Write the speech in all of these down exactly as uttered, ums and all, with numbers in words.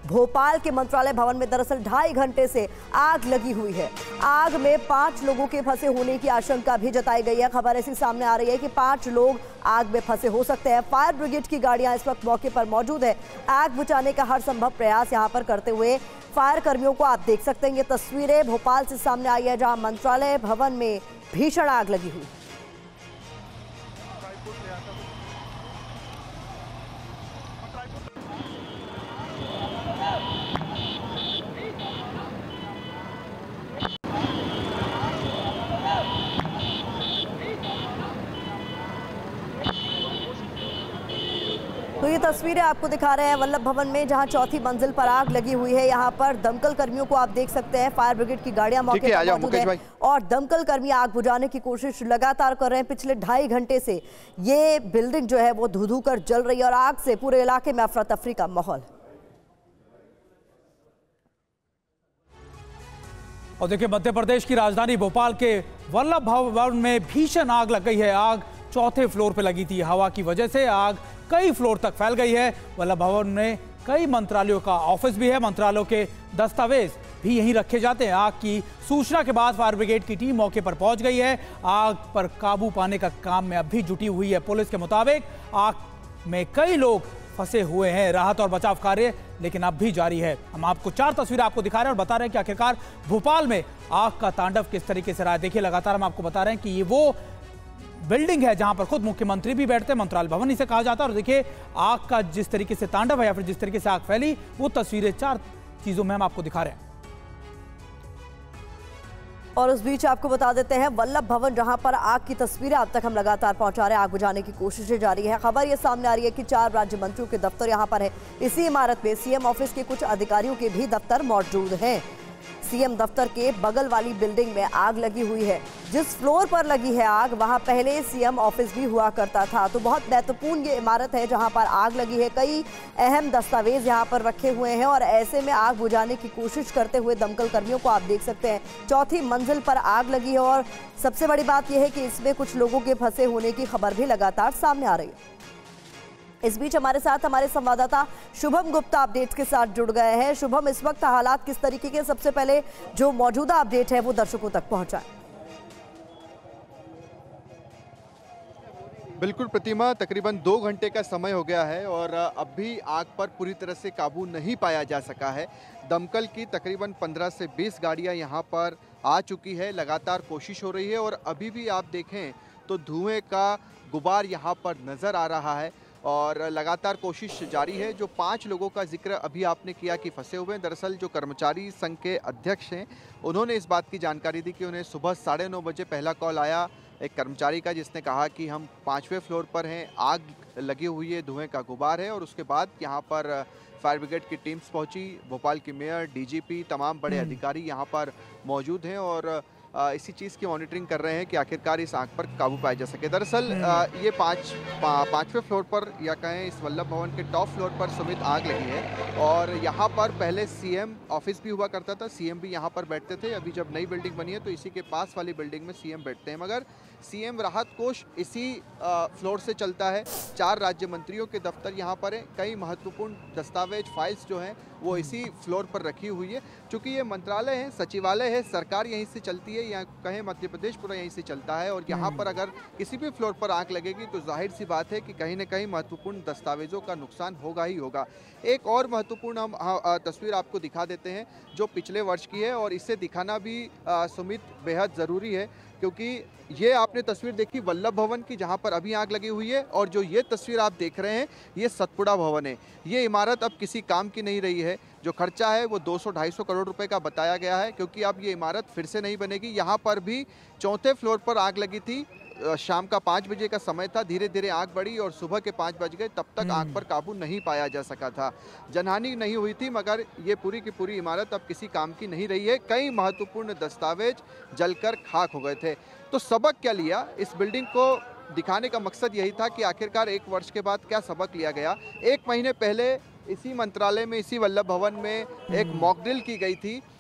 भोपाल के मंत्रालय भवन में दरअसल ढाई घंटे से आग लगी हुई है। आग में पांच लोगों के फंसे होने की आशंका भी जताई गई है। खबर ऐसी सामने आ रही है कि पांच लोग आग में फंसे हो सकते हैं। फायर ब्रिगेड की गाड़ियां इस वक्त मौके पर मौजूद है। आग बुझाने का हर संभव प्रयास यहां पर करते हुए फायर कर्मियों को आप देख सकते हैं। ये तस्वीरें भोपाल से सामने आई है, जहां मंत्रालय भवन में भीषण आग लगी हुई। तो ये तस्वीरें आपको दिखा रहे हैं वल्लभ भवन में, जहां चौथी मंजिल पर आग लगी हुई है। यहां पर दमकल कर्मियों को आप देख सकते हैं। फायर ब्रिगेड की गाड़ियां मौके पर मौजूद है और दमकल कर्मी आग बुझाने की कोशिश लगातार कर रहे हैं। पिछले ढाई घंटे से ये बिल्डिंग जो है वो धू धू कर जल रही है और आग से पूरे इलाके में अफरा तफरी का माहौल। और देखिए, मध्य प्रदेश की राजधानी भोपाल के वल्लभ भवन में भीषण आग लग गई है। आग चौथे फ्लोर पे लगी थी। हवा की वजह से आग कई फ्लोर तक फैल गई है। वल्लभ भवन में कई मंत्रालयों का ऑफिस भी है। मंत्रालयों के दस्तावेज भी यहीं रखे जाते हैं। आग की सूचना के बाद फायर ब्रिगेड की टीम मौके पर पहुंच गई है। आग पर काबू पाने का काम में अब भी जुटी हुई है। पुलिस के मुताबिक आग में कई लोग फंसे हुए हैं। राहत और बचाव कार्य लेकिन अब भी जारी है। हम आपको चार तस्वीरें आपको दिखा रहे हैं और बता रहे हैं कि आखिरकार भोपाल में आग का तांडव किस तरीके से रहा है। देखिए, लगातार हम आपको बता रहे हैं कि ये वो बिल्डिंग है जहां पर खुद मुख्यमंत्री भी बैठते हैं। मंत्रालय भवन इसे कहा जाता है। और देखिए, आग का जिस तरीके से तांडव है या फिर जिस तरीके से आग फैली, वो तस्वीरें चार चीजों में हम आपको दिखा रहे हैं। और उस बीच आपको बता देते हैं, वल्लभ भवन जहां पर आग की तस्वीरें अब तक हम लगातार पहुंचा रहे हैं। आग बुझाने की कोशिशें जारी है। खबर ये सामने आ रही है कि चार राज्य मंत्रियों के दफ्तर यहां पर है। इसी इमारत में सीएम ऑफिस के कुछ अधिकारियों के भी दफ्तर मौजूद हैं। सीएम दफ्तर के बगल वाली बिल्डिंग में आग लगी हुई है। जिस फ्लोर पर लगी है आग, वहां पहले सीएम ऑफिस भी हुआ करता था। तो बहुत महत्वपूर्ण ये इमारत है जहां पर आग लगी है। कई अहम दस्तावेज यहां पर रखे हुए हैं और ऐसे में आग बुझाने की कोशिश करते हुए दमकल कर्मियों को आप देख सकते हैं। चौथी मंजिल पर आग लगी है और सबसे बड़ी बात यह है कि इसमें कुछ लोगों के फंसे होने की खबर भी लगातार सामने आ रही है। इस बीच हमारे साथ हमारे संवाददाता शुभम गुप्ता अपडेट्स के साथ जुड़ गए हैं। शुभम, इस वक्त हालात किस तरीके के, सबसे पहले जो मौजूदा अपडेट है वो दर्शकों तक पहुंचाएं। बिल्कुल प्रतिमा, तकरीबन दो घंटे का समय हो गया है और अब भी आग पर पूरी तरह से काबू नहीं पाया जा सका है। दमकल की तकरीबन पंद्रह से बीस गाड़ियां यहां पर आ चुकी है। लगातार कोशिश हो रही है और अभी भी आप देखें तो धुएं का गुबार यहां पर नज़र आ रहा है और लगातार कोशिश जारी है। जो पांच लोगों का जिक्र अभी आपने किया कि फंसे हुए हैं, दरअसल जो कर्मचारी संघ के अध्यक्ष हैं उन्होंने इस बात की जानकारी दी कि उन्हें सुबह साढ़े नौ बजे पहला कॉल आया एक कर्मचारी का, जिसने कहा कि हम पाँचवें फ्लोर पर हैं, आग लगी हुई है, धुएं का गुबार है। और उसके बाद यहाँ पर फायर ब्रिगेड की टीम्स पहुँची। भोपाल की मेयर, डीजीपी, तमाम बड़े अधिकारी यहाँ पर मौजूद हैं और इसी चीज़ की मॉनिटरिंग कर रहे हैं कि आखिरकार इस आग पर काबू पाया जा सके। दरअसल ये पाँच पाँचवें फ्लोर पर या कहें इस वल्लभ भवन के टॉप फ्लोर पर सुमित आग लगी है और यहाँ पर पहले सीएम ऑफिस भी हुआ करता था। सीएम भी यहाँ पर बैठते थे। अभी जब नई बिल्डिंग बनी है तो इसी के पास वाली बिल्डिंग में सीएम बैठते हैं, मगर सीएम राहत कोष इसी फ्लोर से चलता है। चार राज्य मंत्रियों के दफ्तर यहाँ पर हैं। कई महत्वपूर्ण दस्तावेज, फाइल्स जो हैं वो इसी फ्लोर पर रखी हुई है। चूँकि ये मंत्रालय है, सचिवालय है, सरकार यहीं से चलती है, या कहें मध्य प्रदेश पूरा यहीं से चलता है और यहाँ पर अगर किसी भी फ्लोर पर आग लगेगी तो जाहिर सी बात है कि कहीं ना कहीं महत्वपूर्ण दस्तावेजों का नुकसान होगा ही होगा। एक और महत्वपूर्ण हम तस्वीर आपको दिखा देते हैं जो पिछले वर्ष की है और इसे दिखाना भी आ, सुमित बेहद ज़रूरी है, क्योंकि ये आपने तस्वीर देखी वल्लभ भवन की जहाँ पर अभी आग लगी हुई है और जो ये तस्वीर आप देख रहे हैं ये सतपुड़ा भवन है। ये इमारत अब किसी काम की नहीं रही है। जो खर्चा है वो दो सौ ढाई सौ करोड़ रुपए का बताया गया है, क्योंकि अब ये इमारत फिर से नहीं बनेगी। यहाँ पर भी चौथे फ्लोर पर आग लगी थी। शाम का पाँच बजे का समय था। धीरे धीरे आग बढ़ी और सुबह के पाँच बज गए, तब तक आग पर काबू नहीं पाया जा सका था। जनहानि नहीं हुई थी, मगर ये पूरी की पूरी इमारत अब किसी काम की नहीं रही है। कई महत्वपूर्ण दस्तावेज जलकर खाक हो गए थे। तो सबक क्या लिया? इस बिल्डिंग को दिखाने का मकसद यही था कि आखिरकार एक वर्ष के बाद क्या सबक लिया गया। एक महीने पहले इसी मंत्रालय में, इसी वल्लभ भवन में एक मॉक ड्रिल की गई थी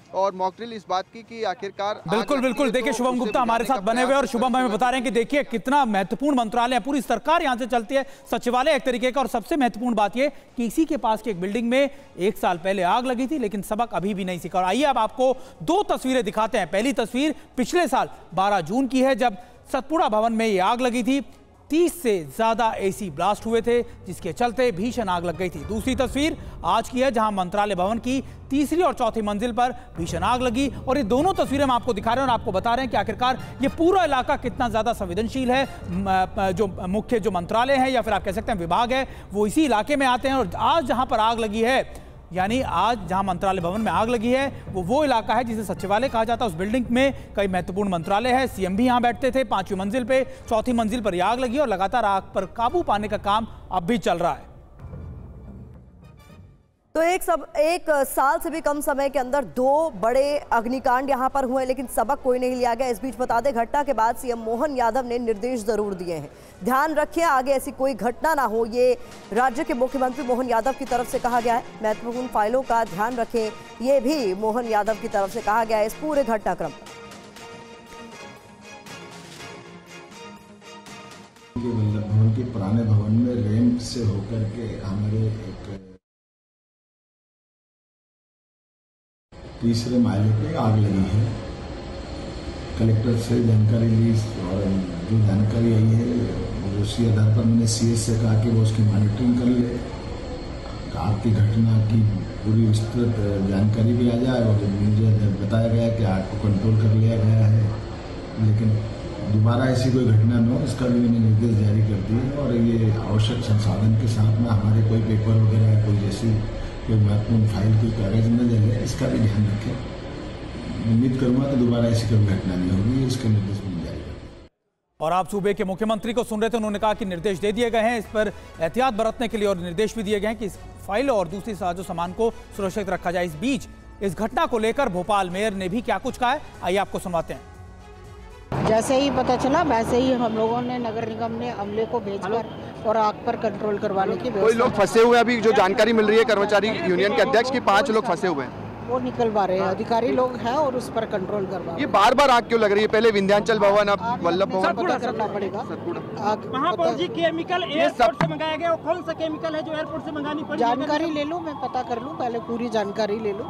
और मॉकड्रिल इस बात की कि आखिरकार बिल्कुल बिल्कुल देखिए शुभम गुप्ता हमारे साथ बने हुए और शुभम हमें बता रहे हैं कि देखिए कितना महत्वपूर्ण मंत्रालय है, पूरी सरकार यहां से चलती है, सचिवालय एक तरीके का। और सबसे महत्वपूर्ण बात यह कि इसी के पास की एक बिल्डिंग में एक साल पहले आग लगी थी, लेकिन सबक अभी भी नहीं सीखा। और आइए अब आपको दो तस्वीरें दिखाते हैं। पहली तस्वीर पिछले साल बारह जून की है, जब सतपुड़ा भवन में ये आग लगी थी। तीस से ज्यादा एसी ब्लास्ट हुए थे, जिसके चलते भीषण आग लग गई थी। दूसरी तस्वीर आज की है, जहां मंत्रालय भवन की तीसरी और चौथी मंजिल पर भीषण आग लगी। और ये दोनों तस्वीरें हम आपको दिखा रहे हैं और आपको बता रहे हैं कि आखिरकार ये पूरा इलाका कितना ज्यादा संवेदनशील है। जो मुख्य जो मंत्रालय है या फिर आप कह सकते हैं विभाग है, वो इसी इलाके में आते हैं। और आज जहां पर आग लगी है, यानी आज जहां मंत्रालय भवन में आग लगी है, वो वो इलाका है जिसे सचिवालय कहा जाता है। उस बिल्डिंग में कई महत्वपूर्ण मंत्रालय है, सीएम भी यहां बैठते थे। पांचवी मंजिल पे, चौथी मंजिल पर आग लगी और लगातार आग पर काबू पाने का काम अब भी चल रहा है। तो एक सब एक साल से भी कम समय के अंदर दो बड़े अग्निकांड यहां पर हुए, लेकिन सबक कोई नहीं लिया गया। इस बीच बता दें, घटना के बाद सीएम मोहन यादव ने निर्देश जरूर दिए हैं, ध्यान रखें आगे ऐसी कोई घटना ना हो। ये राज्य के मुख्यमंत्री मोहन यादव की तरफ से कहा गया है। महत्वपूर्ण फाइलों का ध्यान रखें, ये भी मोहन यादव की तरफ से कहा गया है इस पूरे घटनाक्रम पर। वल्लभ भवन के पुराने भवन में रैंप से होकर के हमारे एक तीसरे माले पे आग लगी है। कलेक्टर से जानकारी ली और जो जानकारी आई है उसी आधार पर मैंने सीएस से कहा कि वो उसकी मॉनिटरिंग कर ले, आग की घटना की पूरी विस्तृत जानकारी भी आ जाए। और मुझे बताया गया कि आग को कंट्रोल कर लिया गया है, लेकिन दोबारा ऐसी कोई घटना न हो इसका भी मैंने निर्देश जारी कर दिए। और ये आवश्यक संसाधन के साथ में हमारे कोई पेपर वगैरह कोई जैसी कोई महत्वपूर्ण फाइल कोई कागज न जले, इसका भी ध्यान रखें। उम्मीद करूंगा कि दोबारा ऐसी कोई घटना नहीं होगी, इसके निर्देश मिल जाएगा। और आप सूबे के मुख्यमंत्री को सुन रहे थे, उन्होंने कहा कि निर्देश दे दिए गए हैं, इस पर एहतियात बरतने के लिए, और निर्देश भी दिए गए हैं कि इस फाइल और दूसरी साजो सामान को सुरक्षित रखा जाए। इस बीच इस घटना को लेकर भोपाल मेयर ने भी क्या कुछ कहा है, आइए आपको सुनवाते हैं। जैसे ही पता चला वैसे ही हम लोगों ने नगर निगम ने अमले को भेजकर और आग पर कंट्रोल करवाने की कोई लोग फंसे हुए, अभी जो जानकारी मिल रही है कर्मचारी यूनियन के अध्यक्ष की पांच लोग फंसे हुए हैं, वो निकलवा रहे हैं। अधिकारी लोग हैं और उस पर कंट्रोल करवा। ये बार बार आग क्यों लग रही है? पहले विंध्याचल भवन, अब वल्लभ भवन, पता करना पड़ेगा। आग वहाँ पर जी केमिकल एयरपोर्ट से मंगाया गया, कौन सा केमिकल है जो एयरपोर्ट से मंगानी पड़ी? जानकारी ले लूँ, मैं पता कर लूँ, पहले पूरी जानकारी ले लूँ।